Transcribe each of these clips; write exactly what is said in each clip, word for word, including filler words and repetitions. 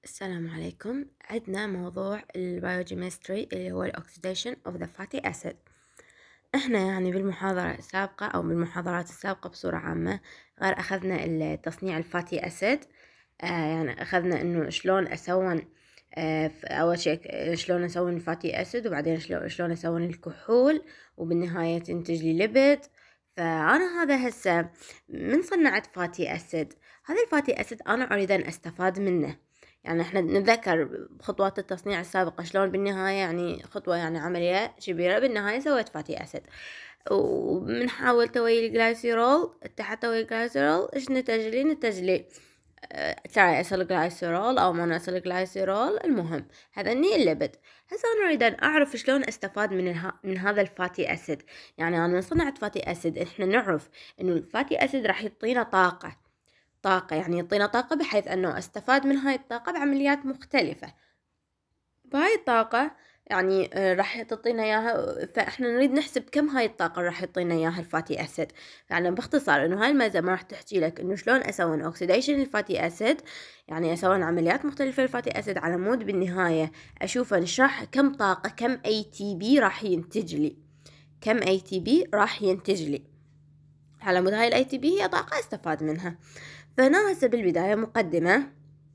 السلام عليكم. عندنا موضوع البايوكيمستري اللي هو الأكسيديشن of the fatty acid. احنا يعني بالمحاضرة السابقة أو بالمحاضرات السابقة بصورة عامة غير أخذنا التصنيع الفاتي أسيد. آه يعني أخذنا إنه شلون أسوون آه أول شيء شلون أسوون الفاتي أسيد، وبعدين شلون شلون أسوون الكحول، وبالنهاية تنتج لي ليبيد. فأنا هذا هسه من صنعت فاتي أسيد، هذا الفاتي أسيد أنا أريد أن أستفاد منه. يعني احنا نتذكر بخطوات التصنيع السابقة شلون بالنهاية يعني خطوة يعني عملية كبيرة، بالنهاية سويت فاتي أسيد وبنحاول توي الجلايسيرول. تحت توي الجلايسيرول ايش نتج لي؟ نتج لي تراي اسيل جلايسيرول او مونو اسيل جلايسيرول. المهم هذا الني الليبيد. هسه انا اريد ان اعرف شلون استفاد من الها من هذا الفاتي اسيد. يعني انا صنعت فاتي اسيد، احنا نعرف انه الفاتي اسيد راح يعطينا طاقة طاقة يعني يعطينا طاقة بحيث أنه أستفاد من هاي الطاقة بعمليات مختلفة. فهاي الطاقة يعني راح تعطينا إياها، فإحنا نريد نحسب كم هاي الطاقة راح يعطينا إياها الفاتي أسيد. يعني باختصار إنه هاي المادة ما راح تحكي لك إنه شلون أسوي أوكسيديشن للفاتي أسيد، يعني أسوي عمليات مختلفة للفاتي أسيد على مود بالنهاية أشوف نشرح كم طاقة، كم أي تي بي راح ينتج لي، كم أي تي بي راح ينتج لي على مود هاي الأي تي بي هي طاقة أستفاد منها. فهنا هسه بالبداية مقدمة.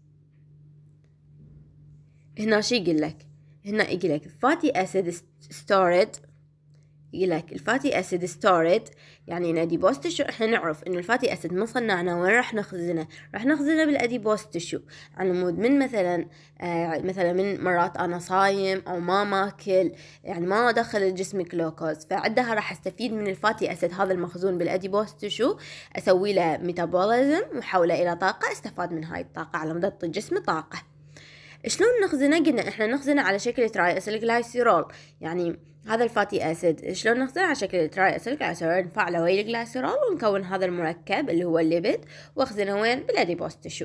هنا شي يقول لك؟ هنا يقول لك fatty acid stored. يقول لك الفاتي اسيد ستورد يعني الاديبوز تشو. احنا نعرف انه الفاتي اسيد ما صنعناه وين راح نخزنه؟ راح نخزنه بالاديبوز تشو على مود من مثلا آه مثلا من مرات انا صايم او ما ماكل، يعني ما ادخل الجسم جلوكوز، فعندها راح استفيد من الفاتي اسيد هذا المخزون بالاديبوز تشو، اسوي له ميتابوليزم وحوله الى طاقه، استفاد من هاي الطاقه على مود تعطي الجسم طاقه. شلون نخزنه؟ قلنا احنا نخزنه على شكل تراي اسيل جلايسيرول. يعني هذا الفاتي اسيد شلون نخزنه؟ على شكل تراي اسيل جلايسيرول، نفعله ويا الجلايسيرول ونكون هذا المركب اللي هو الليبيد، واخزنه وين؟ بالاديبوز تشو.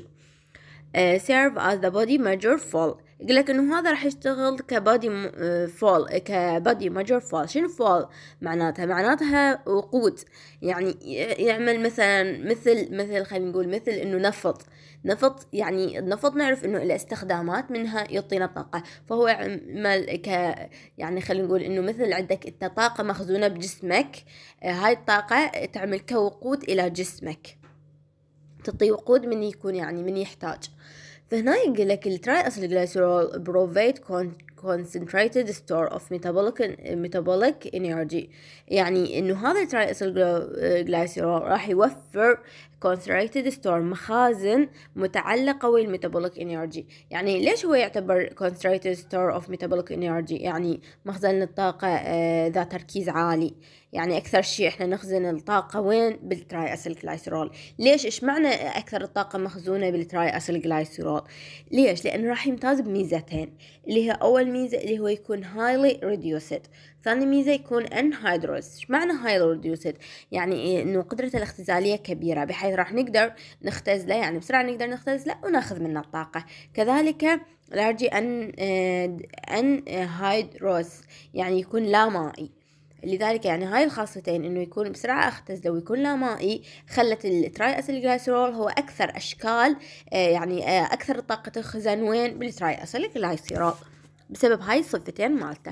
Uh, serve as the body measure fall. يقول لك انه هذا راح يشتغل كبادي فول كبادي ماجور فول. شنو فول معناتها؟ معناتها وقود، يعني يعمل مثلا مثل مثل خلينا نقول مثل انه نفط نفط يعني النفط نعرف انه له استخدامات منها يعطينا طاقة، فهو يعمل ك يعني خلينا نقول انه مثل عندك انت طاقة مخزونة بجسمك، هاي الطاقة تعمل كوقود الى جسمك، تعطي وقود من يكون يعني من يحتاج. فهنا يقول لك التراي اسيل جلايسيرول provide concentrated store of metabolic metabolic energy. يعني انه هذا التراي اسيل جلايسيرول راح يوفر concentrated store مخازن متعلقة بالميتابوليك energy. يعني ليش هو يعتبر concentrated store of metabolic energy؟ يعني مخزن الطاقة آه ذات تركيز عالي. يعني أكثر شيء إحنا نخزن الطاقة وين؟ بالتراي أسيل جلايسيرول. ليش؟ إيش معنى أكثر الطاقة مخزونة بالتراي أسيل جلايسيرول؟ ليش؟ لأنه راح يمتاز بميزتين، اللي هي أول ميزة اللي هو يكون highly reduced، ثاني ميزة يكون anhydrous. إيش معنى highly reduced؟ يعني إنه قدرته الاختزالية كبيرة بحيث راح نقدر نختزله، يعني بسرعة نقدر نختزله وناخذ منه الطاقة. كذلك لارجي أن anhydrous يعني يكون لا مائي. لذلك يعني هاي الخاصتين انه يكون بسرعة اختزله ويكون لا مائي خلت التراي اسيل جلايسيرول هو اكثر اشكال آه يعني آه اكثر طاقة تخزن وين؟ بالتراي اسيل جلايسيرول بسبب هاي الصفتين مالته.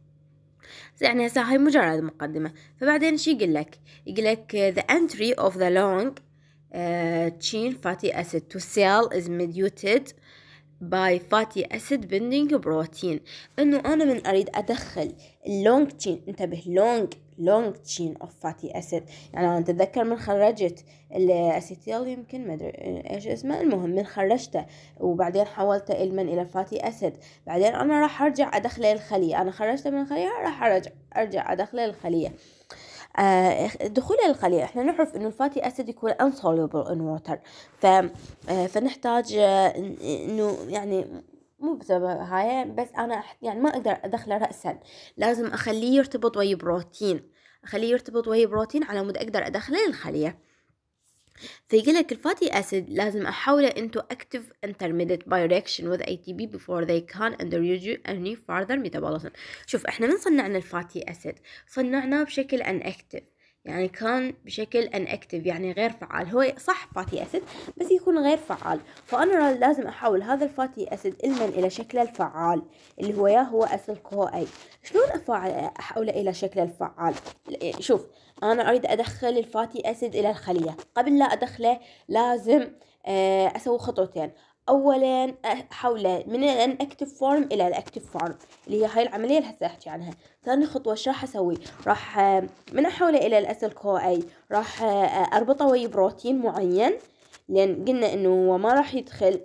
يعني هسه هاي مجرد مقدمة. فبعدين شي يقول لك؟ يقول لك the entry of the long uh, chain fatty acid to cell is mediated by fatty acid binding protein. انه انا من اريد ادخل اللونج تشين، انتبه لونج لونج تشين اوف فاتي اسيد. يعني انا اتذكر من خرجت الاسيتيل يمكن ما ادري ايش اسمه، المهم من خرجته وبعدين حولته المن الى فاتي اسيد، بعدين انا راح ارجع ادخله الخليه، انا خرجته من الخليه راح ارجع ارجع ادخله الخليه. آه دخول الخلية احنا نعرف انه الفاتي اسيد يكون insoluble in water، ف آه فنحتاج آه انه يعني مو بسبب هاي بس انا يعني ما اقدر ادخله رأسا، لازم اخليه يرتبط ويا بروتين، اخليه يرتبط ويا بروتين على مود اقدر ادخله للخلية. فيقول لك الفاتي اسيد لازم احوله into active intermediate by reaction with A T P before they can undergo any further metabolism. شوف احنا من صنعنا الفاتي اسيد؟ صنعناه بشكل ان اكتف، يعني كان بشكل انأكتف يعني غير فعال. هو صح فاتي أسيد بس يكون غير فعال، فأنا لازم أحول هذا الفاتي أسيد إلمن إلى شكله الفعال اللي هو يا هو أسيل كو أي. شلون أفعل أحوله إلى شكله الفعال؟ شوف، أنا أريد أدخل الفاتي أسيد إلى الخلية. قبل لا أدخله لازم أسوي خطوتين. اولا احوله من الانكتيف فورم الى الاكتيف فورم اللي هي هاي العمليه اللي هسه احكي عنها. ثاني خطوه ايش راح اسوي؟ راح من احوله الى الاسيل كو اي راح اربطه ويا بروتين معين، لان قلنا انه هو ما راح يدخل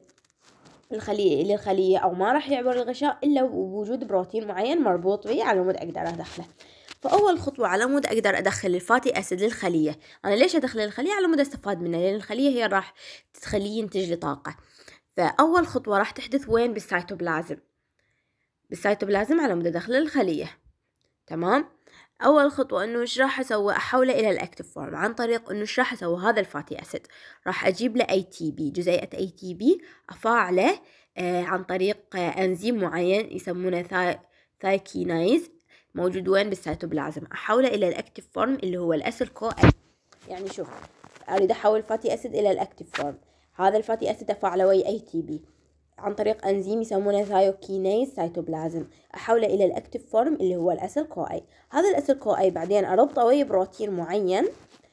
الخليه للخليه او ما راح يعبر الغشاء الا بوجود بروتين معين مربوط به على مود اقدر ادخله. فاول خطوه على مود اقدر ادخل الفاتي اسيد للخليه. انا ليش ادخل الخليه؟ على مود استفاد منها، لان الخليه هي راح تخليه ينتج لي طاقه. فأول خطوة راح تحدث وين؟ بالسيتوبلازم. بالسيتوبلازم على مود أدخل الخلية. تمام. أول خطوة إنه إيش راح أسوي؟ أحوله إلى الأكتيف فورم عن طريق إنه إيش راح أسوي؟ هذا الفاتي أسيد راح أجيب له أي تي بي، جزيئة أي تي بي أفاعله آه عن طريق آه أنزيم معين يسمونه ثاي ثايكينايز موجود وين؟ بالسيتوبلازم. أحوله إلى الأكتيف فورم اللي هو الأسيل كو أي. يعني شوف، أريد أحول الفاتي أسيد إلى الأكتيف فورم. هذا الفاتي أسيد أفاعله ويا أي تي بي عن طريق أنزيم يسمونه ثايوكينيز سيتوبلازم. أحوله إلى الأكتيف فورم اللي هو الأسيل كو أي. هذا الأسيل كو أي بعدين أربطه ويا بروتين معين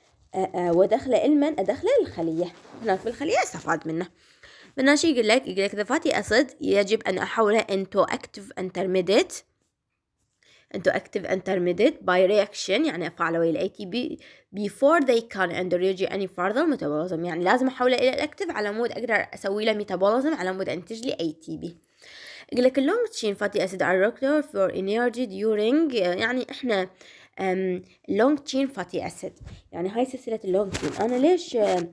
وأدخله إلمن أدخله للخلية. هناك في الخلية أستفاد منه. بدنا شي يقول لك يقول لك the fatty acid يجب أن أحوله into active intermediate into active intermediate by reaction، يعني أفعله ويا ال إيه تي بي before they can undergo any further metabolism. يعني لازم أحوله إلى الأكتف على مود أقدر أسوي له ميتابوليزم على مود أنتج لي إيه تي بي. يقول لك long chain fatty acid are required for energy during، يعني إحنا um, long chain fatty acid يعني هاي سلسلة اللونج chain. أنا ليش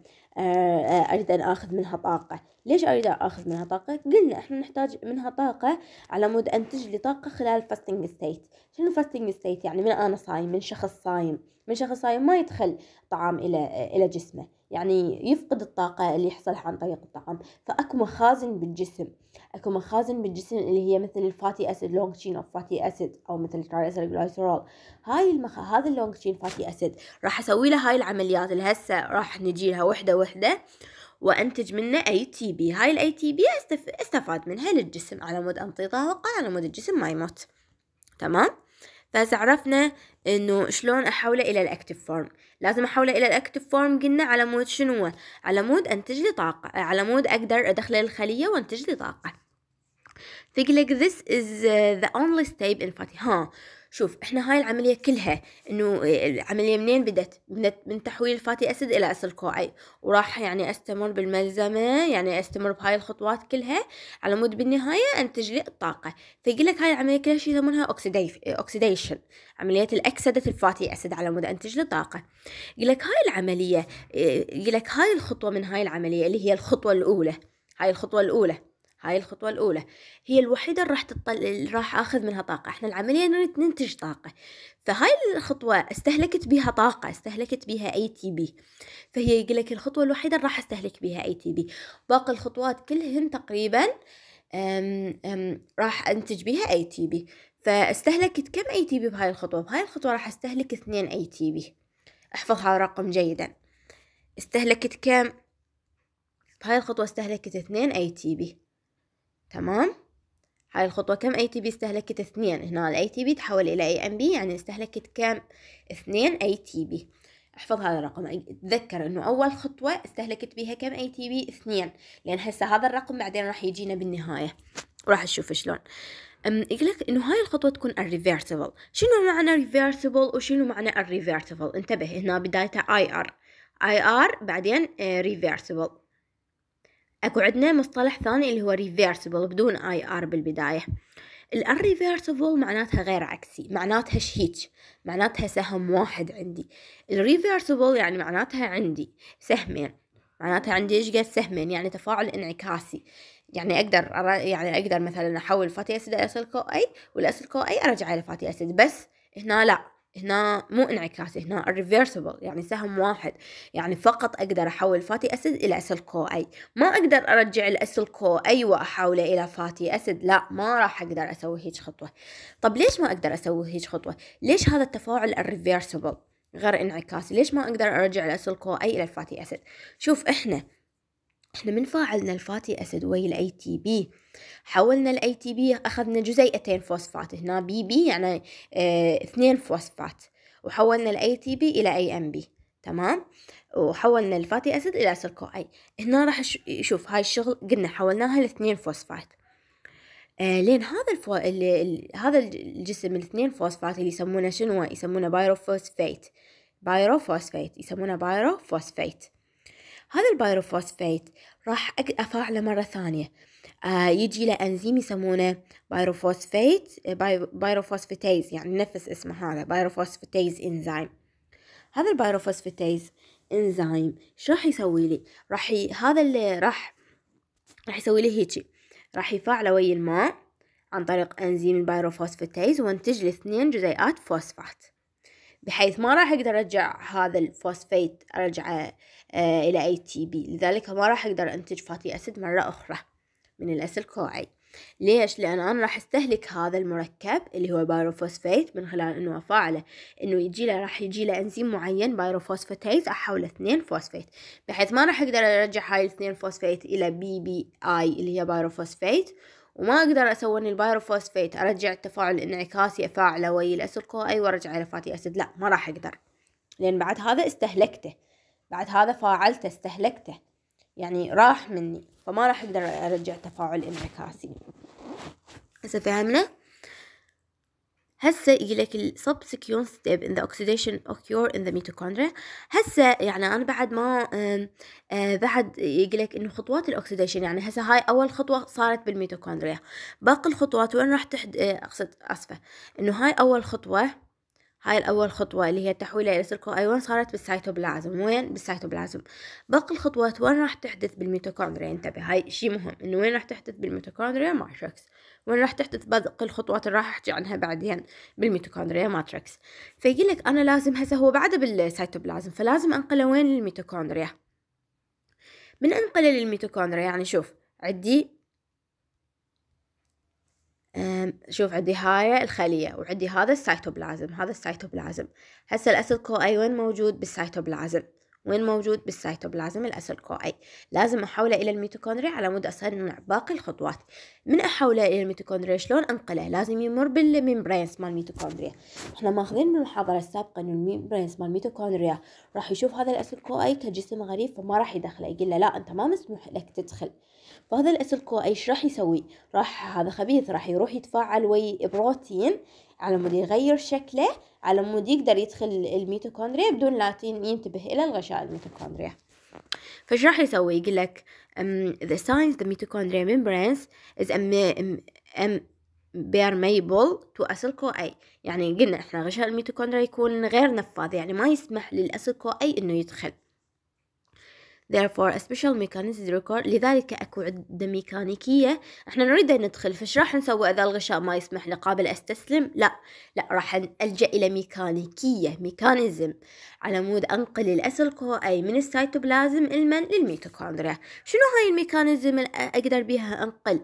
أريد أن أخذ منها طاقة؟ ليش أريد أخذ منها طاقة؟ قلنا إحنا نحتاج منها طاقة على مود أنتج لي طاقة خلال فاستنج ستيت. شنو فاستنج ستيت؟ يعني من أنا صايم، من شخص صايم، من شخص صايم ما يدخل طعام إلى إلى جسمه، يعني يفقد الطاقة اللي يحصلها عن طريق الطعام. فأكو مخازن بالجسم، أكو مخازن بالجسم اللي هي مثل الفاتي أسيد لونج تشين أوف فاتي أسيد أو مثل الترايسيلجلايسرول. هاي المخ... هذا اللونج تشين فاتي أسيد راح أسوي له هاي العمليات اللي هسه راح نجي لها وحدة وحدة وأنتج منه أي تي بي. هاي الأي تي بي استف... استفاد منها للجسم على مود أنطي طاقة على مود الجسم ما يموت. تمام. فهسه عرفنا إنه شلون أحوله إلى الأكتيف فورم. لازم أحوله إلى الأكتيف فورم قلنا على مود شنو؟ على مود أنتج لي طاقة، على مود أقدر أدخله الخلية وأنتج لي طاقة. تقول لك this is the only step in fatty. ها شوف، احنا هاي العملية كلها انه العملية منين بدت؟ بدت من تحويل الفاتي اسيد الى اسيل كو اي، وراح يعني استمر بالملزمة، يعني استمر بهاي الخطوات كلها على مود بالنهاية انتج لي الطاقة. فيقول لك هاي العملية كلها شي يسمونها oxidation، عملية الأكسدة الفاتي اسيد على مود انتج لي طاقة. يقول لك هاي العملية، يقول لك هاي الخطوة من هاي العملية اللي هي الخطوة الأولى، هاي الخطوة الأولى هاي الخطوة الأولى هي الوحيدة اللي راح تطل... راح آخذ منها طاقة. إحنا العملية نريد ننتج طاقة، فهاي الخطوة استهلكت بها طاقة، استهلكت بها أي تي بي. فهي يقولك الخطوة الوحيدة اللي راح استهلك بها أي تي بي. باقي الخطوات كلهن تقريبا أم أم راح أنتج بها أي تي بي. فاستهلكت كم أي تي بي بهاي الخطوة؟ بهاي الخطوة راح استهلك اثنين أي تي بي. احفظ هذا الرقم جيدا. استهلكت كم؟ بهاي الخطوة استهلكت اثنين أي تي بي. تمام. هاي الخطوة كم اي تي بي استهلكت؟ اثنين. هنا الاي تي بي تحول الى اي ام بي، يعني استهلكت كم؟ اثنين اي تي بي. احفظ هذا الرقم. تذكر انه اول خطوة استهلكت بها كم اي تي بي؟ اثنين، لان هسه هذا الرقم بعدين راح يجينا بالنهاية وراح نشوف شلون. يقولك انه هاي الخطوة تكون الريفيرسبل. شنو معنى ريفيرسبل وشنو معنى الريفيرسبل؟ انتبه، هنا بدايته اي ار اي ار بعدين ريفيرسبل. اكو عندنا مصطلح ثاني اللي هو reversible بدون اي ار بالبداية. الريفيرسبل معناتها غير عكسي، معناتها شهيج، معناتها سهم واحد عندي. الريفيرسبل يعني معناتها عندي سهمين، معناتها عندي ايش قد سهمين، يعني تفاعل انعكاسي. يعني اقدر يعني اقدر مثلا احول فاتي اسيد الى اسيل كو اي، والاسيل كو اي ارجع الى فاتي اسيد. بس هنا لا، هنا مو انعكاسي، هنا الريفيرسبل يعني سهم واحد، يعني فقط اقدر احول فاتي اسيد الى اسيل كو اي. ما اقدر ارجع الاسيل كو اي واحوله الى فاتي اسيد، لا ما راح اقدر اسوي هيج خطوه. طب ليش ما اقدر اسوي هيج خطوه؟ ليش هذا التفاعل الريفيرسبل؟ غير انعكاسي. ليش ما اقدر ارجع الاصل كو اي الى الفاتي اسيد؟ شوف احنا احنا من فاعلنا الفاتي اسيد ويا الاي تي بي، حولنا الاي تي بي، اخذنا جزيئتين فوسفات، هنا بي بي يعني اه اثنين فوسفات، وحولنا الاي تي بي الى اي ام بي، تمام، وحولنا الفاتي اسيد الى اصل كو اي. هنا راح شوف هاي الشغل قلنا حولناها لاثنين فوسفات. آه لين هذا الفو... ال... ال... هذا الجسم الاثنين فوسفات اللي يسمونه شنو؟ يسمونه بايروفوسفيت. بايروفوسفيت يسمونه بايروفوسفيت. هذا البايروفوسفيت راح افاعله مره ثانيه، آه يجي له انزيم يسمونه بايروفوسفيت باي... بايروفوسفيتيز، يعني نفس اسمه هذا بايروفوسفيتيز انزيم. هذا البايروفوسفيتيز انزيم ايش راح يسوي لي؟ راح ي... هذا اللي راح راح يسوي لي هيجي، راح يفاعله ويا الماء عن طريق انزيم البايروفوسفاتيز وانتج لي اثنين جزيئات فوسفات، بحيث ما راح اقدر ارجع هذا الفوسفيت ارجعه آه الى اي تي بي، لذلك ما راح اقدر انتج فاتي اسيد مره اخرى من الاسيل كو اي. ليش؟ لان انا راح استهلك هذا المركب اللي هو بايروفوسفيت من خلال انه افاعله، انه يجي له راح يجي له انزيم معين بايروفوسفاتيز احوله اثنين فوسفيت، بحيث ما راح اقدر ارجع هاي الاثنين فوسفيت الى بي بي اي اللي هي بايروفوسفيت، وما اقدر اسوي البايروفوسفيت ارجع التفاعل الانعكاسي افاعله ويا الاسيل كو اي وارجع الى فاتي اسيد، لا ما راح اقدر، لان بعد هذا استهلكته، بعد هذا فاعلته استهلكته، يعني راح مني، فما راح اقدر ارجع تفاعل انعكاسي. هسه فهمنا؟ هسه يجيلك ال subsequent step in the oxidation occur in the mitochondria. هسه يعني انا بعد ما آه آه بعد يجيلك انه خطوات الاكسيديشن، يعني هسه هاي اول خطوه صارت بالميتوكوندريا، باقي الخطوات وين راح تحد آه اقصد اسفه انه هاي اول خطوه، هاي الأول خطوة اللي هي التحويل إلى أسيل كو أي وين صارت؟ بالسيتوبلازم. وين؟ بالسيتوبلازم. باقي الخطوات وين راح تحدث؟ بالميتوكوندريا. انتبه هاي شي مهم، إنه وين راح تحدث بالميتوكوندريا؟ ماتريكس. وين راح تحدث باقي الخطوات اللي راح أحكي عنها بعدين؟ بالميتوكوندريا ماتريكس. فيقولك أنا لازم هسه هو بعده بالسيتوبلازم، فلازم أنقله وين؟ للميتوكوندريا. من أنقله للميتوكوندريا يعني شوف عندي شوف عندي هاي الخلية وعندي هذا السيتوبلازم، هذا السيتوبلازم. هسه الأسيل كو أي وين موجود؟ بالسيتوبلازم. وين موجود؟ بالسيتوبلازم الأسيل كو أي. لازم أحوله إلى الميتوكوندريا على مود أصنع باقي الخطوات. من أحوله إلى الميتوكوندريا شلون أنقله؟ لازم يمر بالميمبرينز مال الميتوكوندريا. إحنا ماخذين من المحاضرة السابقة إنه الميمبرينز مال الميتوكوندريا راح يشوف هذا الأسيل كو أي كجسم غريب فما راح يدخله، يقول له لا أنت ما مسموح لك تدخل. فهذا الأسيل كو أي ايش راح يسوي؟ راح هذا خبيث راح يروح يتفاعل ويا بروتين على مود يغير شكله، على مود يقدر يدخل الميتوكوندريا بدون لا ينتبه إلى الغشاء الميتوكوندريا. فايش راح يسوي؟ يقول لك um, the signs the mitochondria membranes is permeable to acyl CoA. يعني قلنا احنا غشاء الميتوكوندريا يكون غير نفاذ، يعني ما يسمح للأسيل CoA انه يدخل. therefore a special mechanism is required. لذلك اكو عدة ميكانيكية احنا نريد ان ندخل. فايش راح نسوي اذا الغشاء ما يسمح لي؟ قابل استسلم؟ لا لا، راح الجا الى ميكانيكية ميكانيزم على مود انقل الاسيل كو اي من السيتوبلازم المن للميتوكوندريا. شنو هاي الميكانيزم اللي اقدر بيها انقل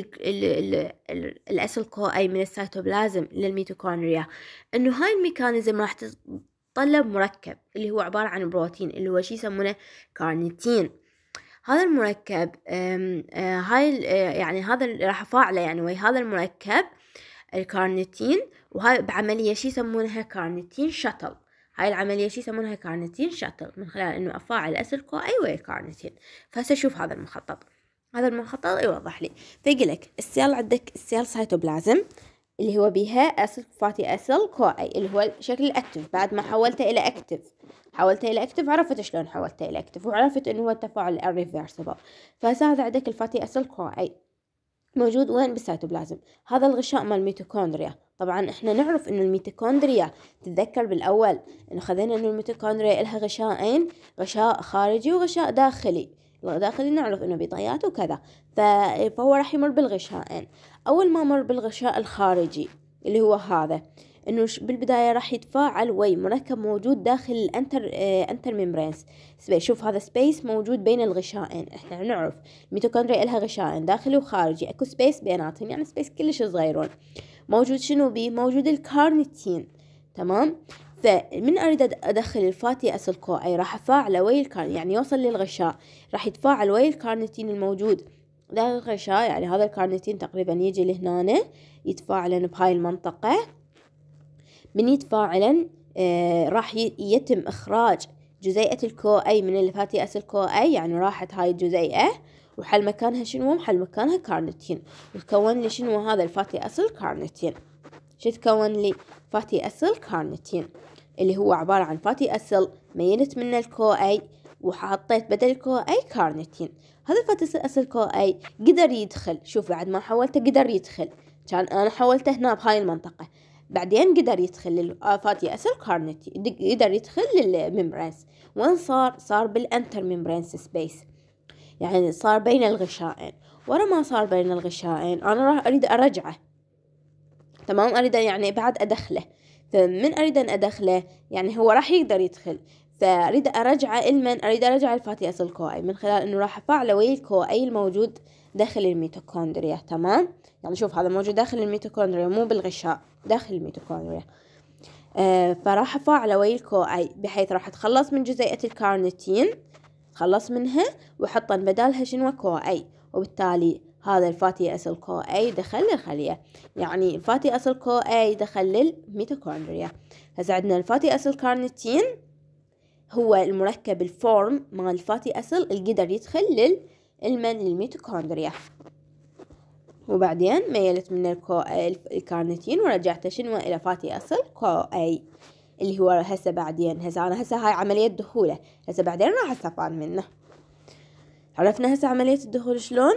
الاسيل كو اي من السيتوبلازم للميتوكوندريا؟ انه هاي الميكانيزم راح طلب مركب اللي هو عبارة عن بروتين اللي هو شي يسمونه كارنيتين. هذا المركب آم آه هاي آه يعني هذا راح افاعله يعني ويا هذا المركب الكارنيتين، وهاي بعملية شي يسمونها كارنيتين شاتل. هاي العملية شي يسمونها كارنيتين شاتل من خلال انه افاعل اسيل كو اي ويا الكارنيتين. فهسه شوف هذا المخطط، هذا المخطط يوضح لي. فيقولك السيل عندك السيل سيتوبلازم اللي هو بيها أسيل فاتي أسيل كو أي اللي هو شكل الأكتف. بعد ما حولته إلى أكتف حولته إلى أكتف عرفت شلون حولته إلى أكتف، وعرفت إنه هو التفاعل الريفرسبل. فهسه هذا عندك الفاتي أسيل كو أي موجود وين؟ بالسيتوبلازم. هذا الغشاء مال الميتوكوندريا. طبعا احنا نعرف انه الميتوكوندريا تتذكر بالاول انه خذينا انه الميتوكوندريا لها غشاءين، غشاء خارجي وغشاء داخلي. داخلي نعرف انه بيضيات وكذا، فهو راح يمر بالغشاءين. اول ما مر بالغشاء الخارجي اللي هو هذا، انه بالبدايه راح يتفاعل ويا مركب موجود داخل الانتر اه انتر ميمبرينز سبيس. شوف هذا سبيس موجود بين الغشائين. احنا نعرف الميتوكوندريا لها غشائين داخلي وخارجي، اكو سبيس بيناتهم يعني سبيس كلش صغيرون. موجود شنو بيه؟ موجود الكارنيتين، تمام. فمن أريد أدخل الفاتي أسيل كو أي راح أفاعله ويا الكارنيتين، يعني يوصل للغشاء راح يتفاعل ويا الكارنيتين الموجود داخل الغشاء. يعني هذا الكارنيتين تقريبا يجي لهنا يتفاعلن بهاي المنطقة. من يتفاعلن آه راح يتم إخراج جزيئة الكو أي من الفاتي أسيل كو أي، يعني راحت هاي الجزيئة وحل مكانها شنو؟ محل مكانها كارنيتين، وتكون لي شنو هذا الفاتي أسيل كارنيتين. شو تكون لي؟ فاتي أسيل كارنيتين، اللي هو عبارة عن فاتي أسيل ميلت منه الكو أي وحطيت بدل الكو أي كارنيتين. هذا الفاتي أسيل كو أي قدر يدخل، شوف بعد ما حولته قدر يدخل، كان أنا حولته هنا بهاي المنطقة، بعدين قدر يدخل للفاتي أسيل كارنيتين، قدر يدخل للممبرانس. وين صار؟ صار بالانتر ممبرانس سبيس، يعني صار بين الغشائين. ورا ما صار بين الغشائين أنا راح أريد أرجعه، تمام، أريد يعني بعد أدخله. فمن أريد أن أدخله يعني هو راح يقدر يدخل، فأريد أرجعه المن أريد أرجع الفاتي أسيل كو أي من خلال إنه راح أفاعله ويا الكو أي الموجود داخل الميتوكوندريا. تمام، يعني شوف هذا موجود داخل الميتوكوندريا مو بالغشاء، داخل الميتوكوندريا. آه فراح أفاعله ويا الكو أي بحيث راح أتخلص من جزيئة الكارنيتين، أتخلص منها وأحط بدالها شنو؟ كو أي، وبالتالي هذا الفاتي أسيل كو أي دخل للخلية، يعني الفاتي أسيل كو أي دخل للميتوكوندريا. هسه عندنا الفاتي أسيل كارنيتين هو المركب الفورم مال الفاتي أسيل اللي قدر يدخل للمن للميتوكوندريا، وبعدين ميلت من الكو الكارنيتين ورجعته شنو؟ إلى فاتي أسيل كو أي اللي هو هسه بعدين. هسه أنا هسه هاي عملية دخوله، هسه بعدين راح أستفاد منه. عرفنا هسه عملية الدخول شلون؟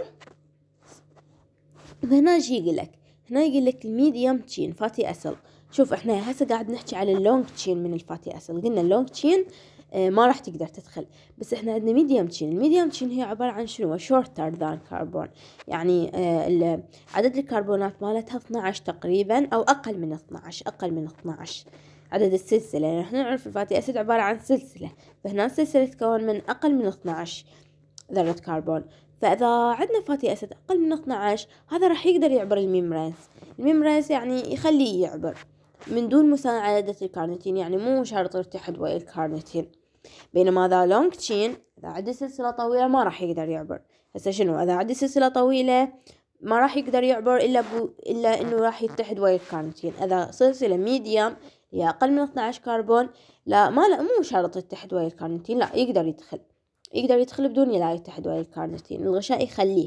وهنا شي يقولك، هنا يقولك الميديوم تشين فاتي أسيل. شوف احنا هسه قاعد نحكي على اللونج تشين من الفاتي أسيل، قلنا اللونج تشين اه ما راح تقدر تدخل، بس احنا عندنا ميديوم تشين. الميديوم تشين هي عبارة عن شنو؟ شورتر ذان كربون، يعني اه عدد الكربونات مالتها اثناعش تقريبا او اقل من اثناعش، اقل من اثناعش عدد السلسلة. يعني احنا نعرف الفاتي أسيد عبارة عن سلسلة، فهنا السلسلة تتكون من اقل من اثناعش ذرة كربون. فإذا عندنا فاتي أسيد أقل من اثناعش هذا راح يقدر يعبر الميمبرانس. الميمبرانس يعني يخليه يعبر من دون مساعدة الكارنيتين، يعني مو شرط يتحد ويا الكارنيتين. بينما ذا لونج تشين إذا عندي سلسلة طويلة ما راح يقدر يعبر. هسه شنو؟ إذا عندي سلسلة طويلة ما راح يقدر يعبر إلا بو إلا إنه راح يتحد ويا الكارنيتين. إذا سلسلة ميديوم هي أقل من اثناعش كربون لا ما لا مو شرط يتحد ويا الكارنيتين، لا يقدر يدخل، يقدر يدخل بدون لا يتحد ويا الكارنيتين، الغشاء يخليه.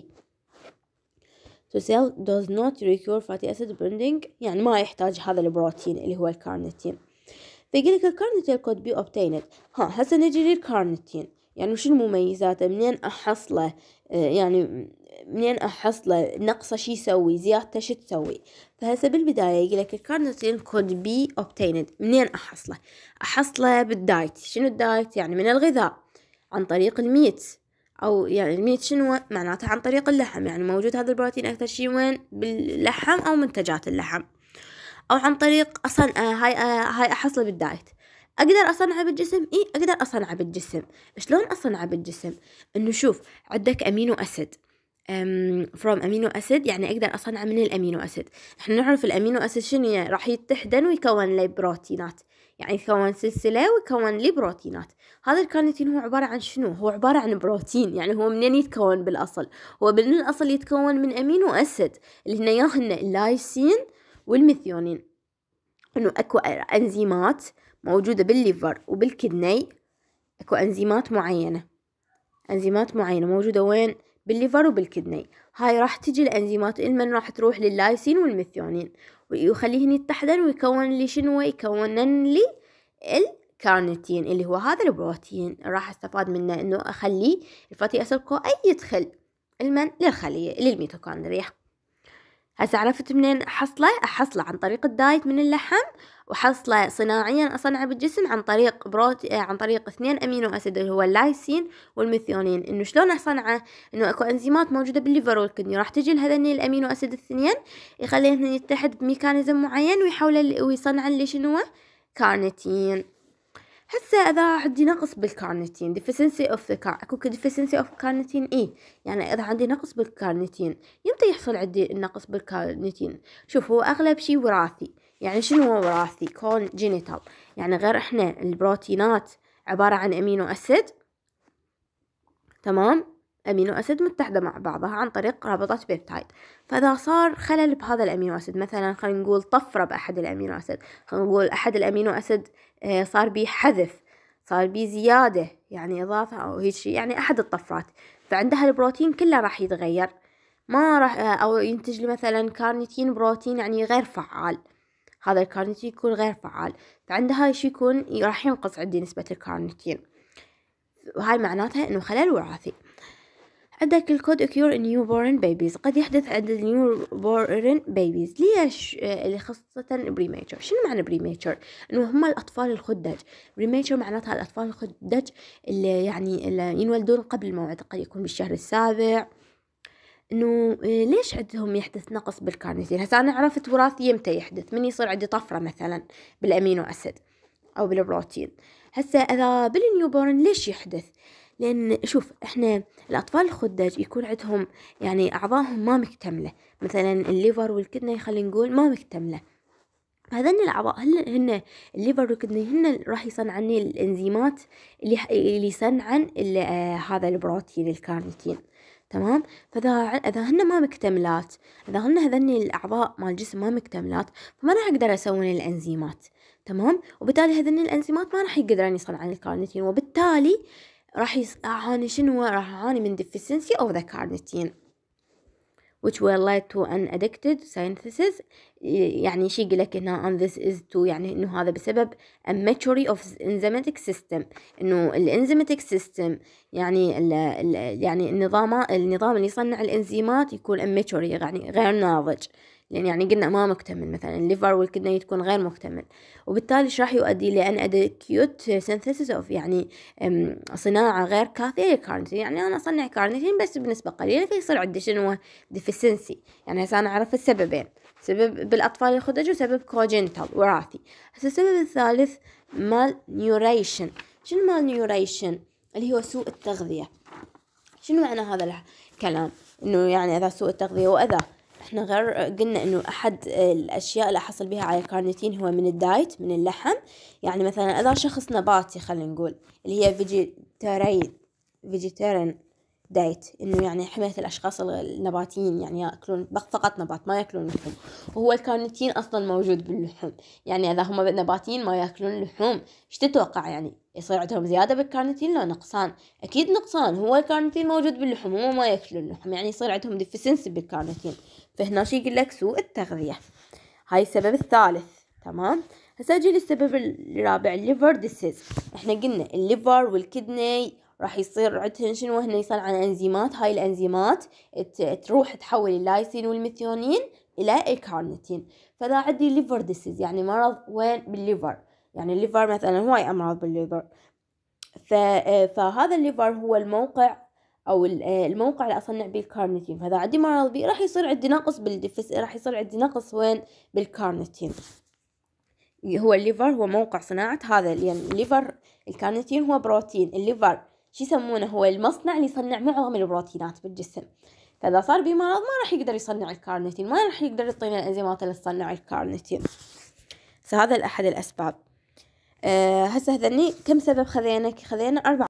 So cell does not require fatty acid bonding، يعني ما يحتاج هذا البروتين اللي هو الكارنيتين. فيقولك الكارنيتين could be obtained. ها هسه نجي للكارنيتين، يعني شو المميزاته؟ منين أحصله؟ آه يعني منين أحصله؟ نقصه شي يسوي؟ زيادته شو تسوي؟ فهسه بالبداية يقولك الكارنيتين could be obtained. منين أحصله؟ أحصله بالدايت. شنو الدايت؟ يعني من الغذاء عن طريق الميت، أو يعني الميت شنو معناتها؟ عن طريق اللحم، يعني موجود هذا البروتين أكثر شي وين؟ باللحم أو منتجات اللحم، أو عن طريق أصلا هاي هاي أحصله بالدايت. أقدر أصنعه بالجسم؟ إيه أقدر أصنعه بالجسم. شلون أصنعه بالجسم؟ إنه شوف عندك أمينو أسيد um, from أمينو أسيد، يعني أقدر أصنعه من الأمينو أسيد. إحنا نعرف الأمينو أسيد شنو يعني؟ راح يتحدن ويكون لي بروتينات، يعني يكون سلسلة ويكون لي بروتينات. هذا الكارنيتين هو عبارة عن شنو؟ هو عبارة عن بروتين. يعني هو منين يتكون بالأصل؟ هو بالأصل يتكون من أمينو أسيد اللي هنا ياهن اللايسين والميثيونين. إنه أكو أنزيمات موجودة بالليفر وبالكدني، أكو أنزيمات معينة، أنزيمات معينة موجودة وين؟ بالليفر وبالكدني. هاي راح تجي الأنزيمات المن راح تروح لللايسين والميثيونين ويخليهن يتحدن ويكون لي شنو؟ يكونن لي الكارنيتين اللي هو هذا البروتين. راح استفاد منه إنه أخلي الفاتي أسيد كو أي يدخل المن للخلية للميتوكوندريا. هسه عرفت منين أحصله؟ أحصله عن طريق الدايت من اللحم، وحصله صناعيا أصنعه بالجسم عن طريق بروت عن طريق اثنين أمينو أسيد اللي هو اللايسين والميثيونين. إنه شلون أصنعه؟ إنه أكو أنزيمات موجودة بالليفر والكدني راح تجي لهذين الأمينو أسيد الاثنين يخليهن يتحد بميكانيزم معين ويحول ويصنع لي شنو؟ كارنيتين. هسه إذا عندي نقص بالكارنيتين deficiency of the car أكو deficiency of carnitine إيه، يعني إذا عندي نقص بالكارنيتين يمتى يحصل عندي النقص بالكارنيتين؟ شوف هو أغلب شي وراثي. يعني شنو هو وراثي؟ congenital، يعني غير إحنا البروتينات عبارة عن أمينو أسيد، تمام، أمينو أسيد متحدة مع بعضها عن طريق رابطات بيبتايد. فإذا صار خلل بهذا الأمينو أسيد، مثلا خلينا نقول طفرة بأحد الأمينو أسيد، خلينا نقول أحد الأمينو أسيد صار بيه حذف، صار بيه زيادة يعني إضافة أو هيك شيء، يعني أحد الطفرات، فعندها البروتين كله راح يتغير، ما راح أو ينتج لي مثلا كارنيتين بروتين يعني غير فعال، هذا الكارنيتين يكون غير فعال، فعندها شيء يكون راح ينقص عندي نسبة الكارنيتين، وهاي معناتها إنه خلل وراثي. عندك الكود occur in newborn babies، قد يحدث عند newborn babies. ليش؟ اللي خاصة premature. شنو معنى premature؟ إنه هم الأطفال الخدج. premature معناتها الأطفال الخدج اللي يعني اللي ينولدون قبل الموعد، قد يكون بالشهر السابع. إنه ليش عندهم يحدث نقص بالكارنيتين؟ هسا أنا عرفت وراثي يمتى يحدث، من يصير عندي طفرة مثلا بالأمينو أسيد أو بالبروتين. هسا إذا بالنيوبورن ليش يحدث؟ لأن شوف إحنا الأطفال الخدج يكون عندهم يعني أعضائهم ما مكتملة، مثلا الليفر والكدني خلينا نقول ما مكتملة. هذين الأعضاء هل هن الليفر والكدني هن راح يصنعن الإنزيمات اللي اللي يصنعن اللي آه هذا البروتين الكارنيتين، تمام. فإذا إذا هن ما مكتملات، إذا هن هذين الأعضاء مال الجسم ما مكتملات، فما راح أقدر أسوي الإنزيمات، تمام. وبالتالي هذين الإنزيمات ما راح يقدرون يصنعن الكارنيتين، وبالتالي راح أعاني شنو؟ راح أعاني من deficiency of the carnitine which will lead to an addicted synthesis. يعني شي يقولك هنا and this is to يعني إنه هذا بسبب immaturity of enzymatic system، إنه الانزيماتيك سيستم يعني ال ال يعني النظام النظام اللي يصنع الإنزيمات يكون immature يعني غير ناضج، لأن يعني قلنا ما مكتمل، مثلا الليفر والكدني تكون غير مكتمل، وبالتالي ايش راح يؤدي لأن adequate synthesis of يعني صناعة غير كافية للكارنيتين. يعني أنا أصنع كارنيتين بس بنسبة قليلة، فيصير عندي شنو؟ deficiency. يعني هسه أنا أعرف السببين، سبب بالأطفال الخدج وسبب congenital وراثي. هسه السبب الثالث malnutrition. شنو malnutrition؟ اللي هو سوء التغذية. شنو معنى هذا الكلام؟ إنه يعني إذا سوء التغذية، وإذا احنا غير قلنا انه احد الاشياء اللي احصل بها على الكارنيتين هو من الدايت، من اللحم. يعني مثلا اذا شخص نباتي خلينا نقول اللي هي فيجيتاريان فيجيتيريان دايت، انه يعني حماية الاشخاص النباتيين يعني ياكلون فقط نبات ما ياكلون لحوم، وهو الكارنيتين اصلا موجود باللحوم. يعني اذا هم نباتيين ما ياكلون لحوم، ايش تتوقع يعني يصير عندهم زيادة بالكارنيتين لو نقصان؟ أكيد نقصان. هو الكارنيتين موجود باللحوم، هم ما ياكلون اللحوم، يعني يصير عندهم deficiency بالكارنيتين. فهنا شي يقول لك سوء التغذية. هاي السبب الثالث، تمام. هسا اجي للسبب الرابع الليفر ديسيز. احنا قلنا الليفر والكدني راح يصير عندهن شنو؟ هن يصنعن انزيمات، هاي الانزيمات تروح تحول اللايسين والميثيونين الى الكارنيتين. فاذا عندي ليفر ديسيز يعني مرض وين؟ بالليفر. يعني الليفر مثلا هواي امراض بالليفر، فهذا الليفر هو الموقع او الموقع اللي اصنع به الكارنيتين. فاذا عندي مرض بيه راح يصير عندي نقص بالدفس، راح يصير عندي نقص وين؟ بالكارنيتين. هو الليفر هو موقع صناعة هذا، يعني الليفر الكارنيتين هو بروتين. الليفر شو يسمونه؟ هو المصنع اللي يصنع معظم البروتينات بالجسم. فاذا صار بيه مرض ما راح يقدر يصنع الكارنيتين، ما راح يقدر يعطينا الانزيمات اللي تصنع الكارنيتين. فهذا احد الاسباب. أه هسه هذني كم سبب خذينا؟ خذينا أربع